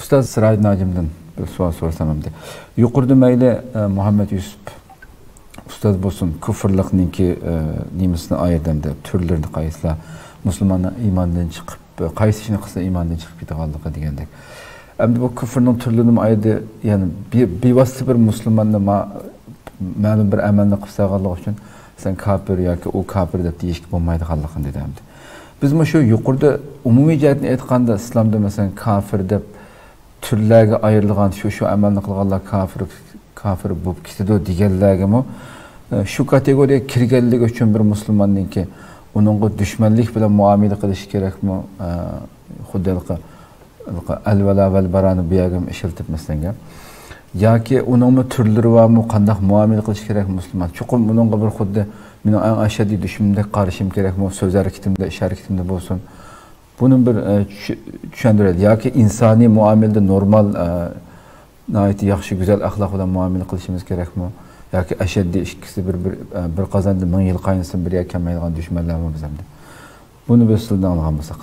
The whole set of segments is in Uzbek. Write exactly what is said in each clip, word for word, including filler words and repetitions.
Ustoz Sirojiddin hojimdan bir savol so'rasam endi. Yuqorida mayli Muhammad Yusuf ustoz bo'lsin, kufrlikniki nimasini ayırdımda, türlerini qaysilar, musulmonlar iymondan chiqib, qaysi ishni qilsa iymondan chiqib ketganligi degandek. Endi bu kufrning turlarini ayirdi, ya'ni bevosita bir musulmonni ma'lum bir amalni qilsaganligi uchun sen kafir yoki u kafir deb deyishga bo'lmaydiganligini dedi endi. Biz mana shu yuqorida umumiy jihatni aytganda islomda masalan kafir deb turlarga ayrilgan shu shu amalni qilganlar kafir kafir bo'lib ketadi deganlargami shu kategoriyaga kirganligi uchun bir musulmonningki uningga dushmanlik bilan muomala qilish kerakmi? Xuddi al-vala val barani bu yerga ishiltib masalan yoki uningmi turlari bormi, qanday muomala qilish kerak musulmon? Chuqur uningga bir xuddi mening eng ashaddiy dushmanimdek qarashim kerakmi? So'z harakatimda, ish harakatimda bo'lsin. Buni bir tushuntiradi yoki insoniy muomalada normal nəhayət yaxşı, güzel axloq bilan muomala qilishimiz kerakmi? Yoki ashaddiy ikkisi bir bir bir qozonda ming yil qaynasın bir yerga kelmaydigan dushmanlarmi biz hamda? Buni biz sizdan olgan bo'lsak.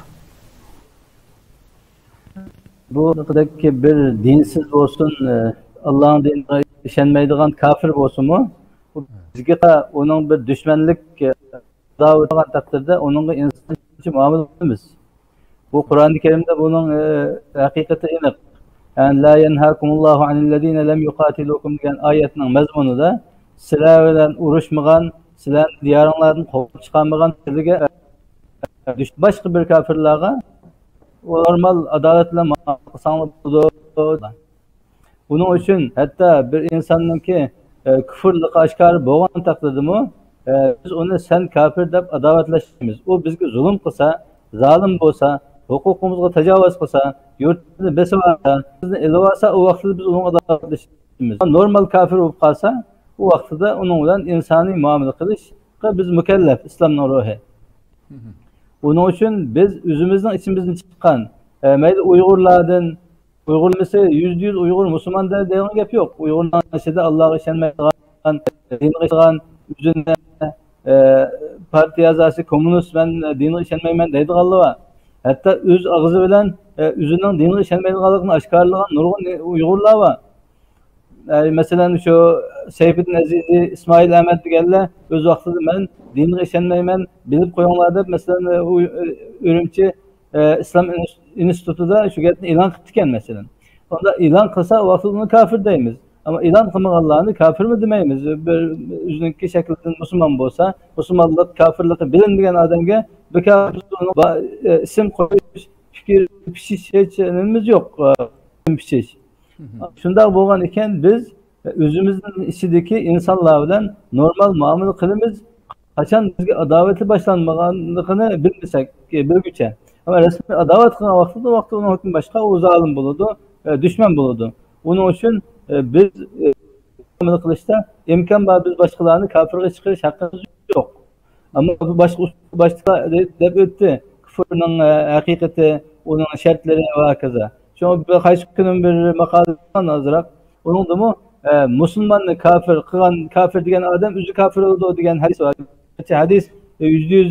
Bu haqidagi bir dinsiz bo'lsin, Allah'ın dinine ishonmaydigan kafir bo'lsinmi? Bizga uning bir dushmanlik da'vat qilgan taqdirda uningga insoncha muomala qilamiz. Bu Qur'on-i Kerimda buning haqiqati aniq. Yani la yenhakumullahu anillezine lem yuqatilukum degan oyatning mazmunida sizlar bilan urushmagan, sizlar diyoringlardan qovib chiqarmagan sizlarga boshqa bir kafirlarga normal adolat bilan muomala qilsanglar bo'ladi. Buning uchun hatto bir insonningki kufrlik oshkor bo'lgan taqdirdami biz uni sen kafir deb adovatlashamiz. U bizga zulm qilsa, zalim bo'lsa, huquqimizga tajovuz qilsa, yurtni besib olsa, bizni ilib olsa, u vaqtda biz uni adovatlashamiz. Normal kafir bo'lib qolsa, u vaqtda uning bilan insoniy muomala qilishga biz mukallaf, islomning ruhi. Buning uchun biz o'zimizning ichimizdan chiqqan, mayli Uyg'urlardan, Uyg'urmisi yüzde yüz Uyg'ur musulmon degan gap yo'q. Uyg'urlar ichida Allohga ishonmaydigan, dinga ishongan, o'zini partiya a'zosi kommunist, men dinga ishonmayman deydiganlar bor. Hatta öz ağzı bilen özünün dinine işlenmediğini aşkarlayan nurgun Uygurlar var. Yani mesela şu Seyfettin Aziz'i, İsmail Ahmet geldi, öz vaxtıda ben dinine işlenmeymen bilip koyanlarda mesela Ürümçi e, İslam İnstitutu'da şu getini ilan kıttıken mesela. Onda ilan kılsa o vaxtıda onu kafir deyimiz. Ama ilan kılmak Allah'ını kafir mi demeyimiz? Üzününki şekilde Müslüman olsa, Müslümanlık, kafirlik bilinmeyen adamga bir kafir isim koyuş, fikir pişiş hiçimiz yok. Pişiş. Şundan bo'lgan ekan biz özümüzün içindeki insanlar bilan normal muomala qilamiz. Qachon bizga adovati boshlanmaganligini bilmasak, bilguncha. Ama resmi adovat qilgan vaqtida vaqtda uning hukmi boshqa, u zolim bo'ladi, dushman bo'ladi. Uning uchun biz muomala qilishda imkon bor, biz boshqalarni kafirga chiqarish haqqimiz yo'q. Ama başka başka deb o'tdi. Kufrning haqiqati, uning shartlari va kaza. Şu qaysi kunim bir maqoladan azroq uningdimi musulmonni kafir qilgan, kafir degan odam o'zi kafir bo'ladi degan hadis bor. Hadis yüzde yüz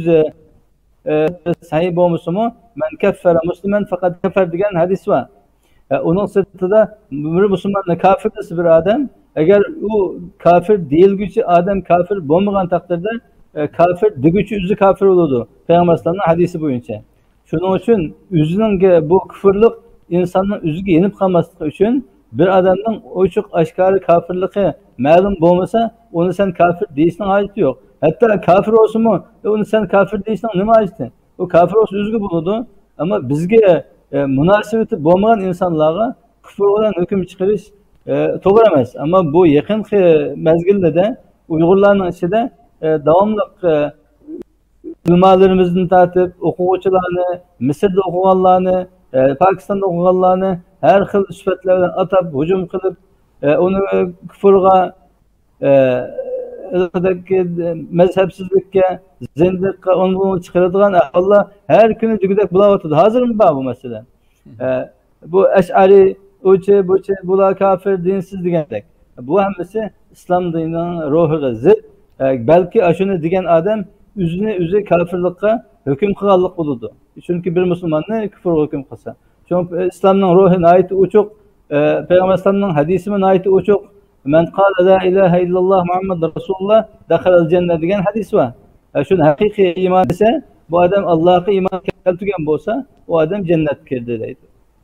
sahih bo'lmasimi? Men kaffara musliman faqat kafar degan hadis bor. Uning sirtida bir musulmonni kafir desa bir odam, agar u kafir deyilguchi odam kafir bo'lmagan taqdirda kafir deguchi o'zi kafir bo'ladi. Payg'ambarning hadisi bo'yicha. Shuning uchun o'zining bu kufrlik insonning o'ziga yenib qolmasligi uchun bir odamning ochiq oshkori kafirligi ma'lum bo'lmasa, uni sen kafir deyishning hojati yo'q. Hatto kafir bo'lsa-mu, uni sen kafir deyishning nima hojati? U kafir bo'lsa o'ziga bo'ladi, ammo bizga munosabati bo'lmagan insonlarga kufr bilan hukm chiqarish to'g'ri emas. Ammo bu yaqinqi mezgilda Uyg'urlarning ichida davomli ulamolarimizni tartib, o'quvchilarni, Misrda o'qiganlarni, Pokistonda o'qiganlarni har xil sifatlar bilan atab, hujum qilib, uni kufrga, mazhabsizlikka, zindiqqa uni chiqaradigan ahvollar har kuni jugudak bo'layotdi. Hozirmi bor bu masala? Bu Ash'ari, o'chi, bo'chi, bular kafir, dinsiz degandek. Bu hammasi islom dinining ruhiga zid. Belki şunu degan adam o'zini o'zi kafirlikka hukm qilganlik bo'ladi. Chunki bir musulmonni kufrga hukm qilsa. Çünkü İslam'ın ruhu ayeti uçuk, e, Peygamber İslam'ın hadisimin ayeti uçuk. Men kâle la ilahe illallah Muhammed Resulullah dakhalal cennet degan hadis var. Yani şunu hakiki iman ise bu adam Allah'a iman keltirgen bolsa o adam cennet kirdi deydi.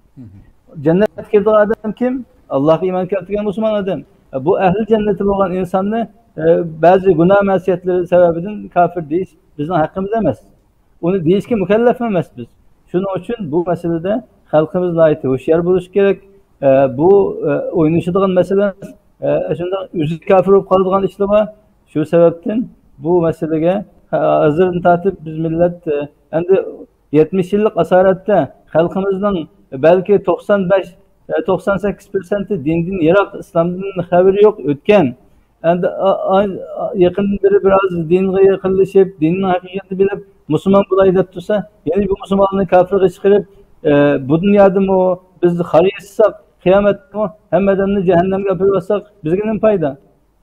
Cennet kirdi adam kim? Allah'a iman keltirgen Müslüman adam. Bu ehli cenneti olan insanı e, bazı günah mesiyetleri sebebinden kafir değil. Bizim hakkımız emas. Onu deyiş ki mükellef emas biz. Şunun için bu meselede halkımızla ait hoşyar buluş gerek. E, bu e, oynayışıdığın mesele e, şunda üzü kafir olup kalıdığın işle var. Şu sebepten bu meselege hazırın tatip biz millet e, endi yetmiş yıllık asarette halkımızdan belki doksan beş doksan sekiz persenti dinden yirak, İslam'dan haberi yok ötken. Endi yakın biri biraz dinge yakınlaşıp, dinin hakikatini bilip Müslüman bulay dep tursa, yani bu Müslümanlığı kafirge çıkarıp e, bu dünyada mı biz hariyetsizsak, kıyamet mi hem adamını cehennemge yapırsak bizge ne fayda?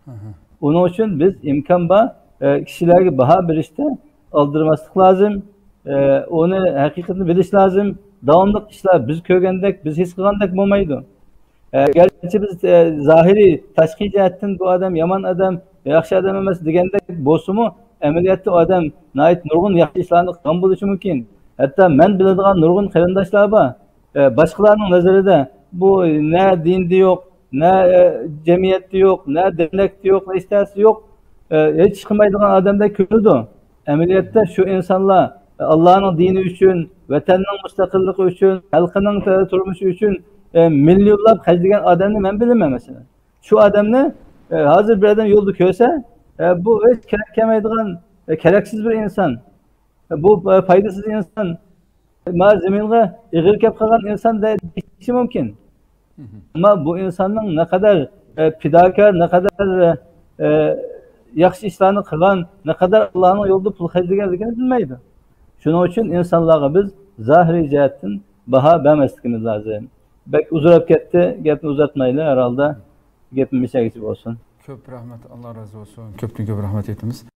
Onun için biz imkan ba e, kişilerge baha berişte aldırmaslık lazım. E, onu hakikatini biliş lazım. Davamlı işler biz kögendek, biz his kılgandek bulmaydı. E, gerçi biz e, zahiri taşki cihetten bu adam yaman adam, yaxşı adam emas degandek bosumu ameliyatda o adam nait nurgun yaxşı işlerini kılgan buluşı mümkün. Hatta men biladigan nurgun qarindoshlar bor. E, başkalarının nazarida bu ne dinde yok, ne e, cemiyette yok, ne dernekte yok, ne istesi yok. E, hiç çıkmaydigan adamda körüdü. Ameliyatta şu insanlar Allah'ın dini üçün, vatanının müstakilliği üçün, halkının turmuşu üçün e, milyonlab hacdigan adamni men bilaman mesela. Şu adamni e, hazır bir adam yolda köse e, bu hiç kerek kelmaydigan e, kereksiz bir insan. E, bu e, faydasız insan. Ma zeminge ig'ir kep qolgan insan da deyishi mumkin. Ama bu insanın ne kadar e, fidakar, ne kadar e, e, yaxshi ishlarni qilgan, ne kadar Allah'ın yolda pul hacdiganligini bilmaydi. Şunun için insanlara biz zahiri cihetten baha bermesligimiz lazım. Bek uzurab ketdi, gapni uzatmayli herhalde gapimiz geçip olsun. Köp rahmet, Allah razı olsun. Köpten köp rahmet etimiz.